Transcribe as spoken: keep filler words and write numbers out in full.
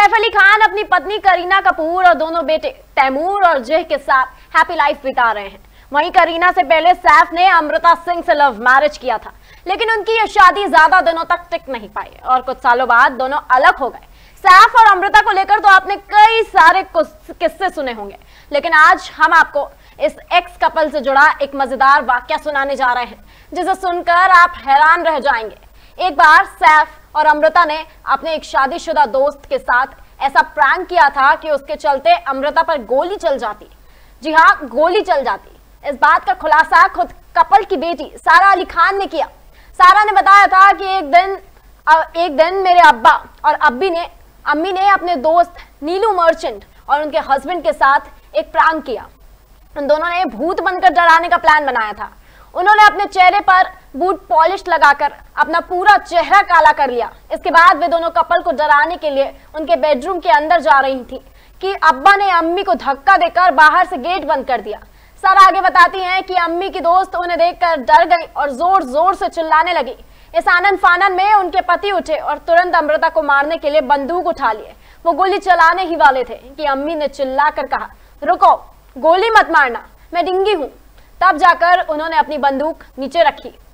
सैफ अली खान अपनी पत्नी करीना कपूर और दोनों बेटे तैमूर और जय के साथ हैप्पी लाइफ बिता रहे हैं। वहीं करीना से पहले सैफ ने अमृता सिंह से लव मैरिज किया था, लेकिन उनकी ये शादी ज्यादा दिनों तक टिक नहीं पाई और कुछ सालों बाद दोनों अलग हो गए। सैफ और अमृता को लेकर तो आपने कई सारे किस्से सुने होंगे, लेकिन आज हम आपको इस एक्स कपल से जुड़ा एक मजेदार वाकया सुनाने जा रहे हैं, जिसे सुनकर आप हैरान रह जाएंगे। एक बार सैफ और अमृता ने अपने एक शादीशुदा दोस्त के साथ ऐसा प्रैंक किया था कि उसके चलते अमृता पर गोली चल जाती। जी हाँ, गोली चल जाती। इस बात का खुलासा खुद कपल की बेटी सारा अली खान ने किया। सारा ने बताया था कि एक दिन एक दिन मेरे अब्बा और अब्बी ने अम्मी ने अपने दोस्त नीलू मर्चेंट और उनके हस्बैंड के साथ एक प्रैंक किया। उन दोनों ने भूत बनकर डराने का प्लान बनाया था। उन्होंने अपने चेहरे पर बूट पॉलिश लगाकर अपना पूरा चेहरा काला कर लिया। इसके बाद वे दोनों कपल को डराने के लिए उनके बेडरूम के अंदर जा रही थी कि अब्बा ने अम्मी को धक्का देकर बाहर से गेट बंद कर दिया। सारा आगे बताती हैं कि अम्मी की दोस्त उन्हें देखकर डर गई और जोर जोर से चिल्लाने लगी। इस आनंद फानन में उनके पति उठे और तुरंत अमृता को मारने के लिए बंदूक उठा लिए। वो गोली चलाने ही वाले थे कि अम्मी ने चिल्लाकर कहा, रुको, गोली मत मारना, मैं डिंगी हूं। तब जाकर उन्होंने अपनी बंदूक नीचे रखी।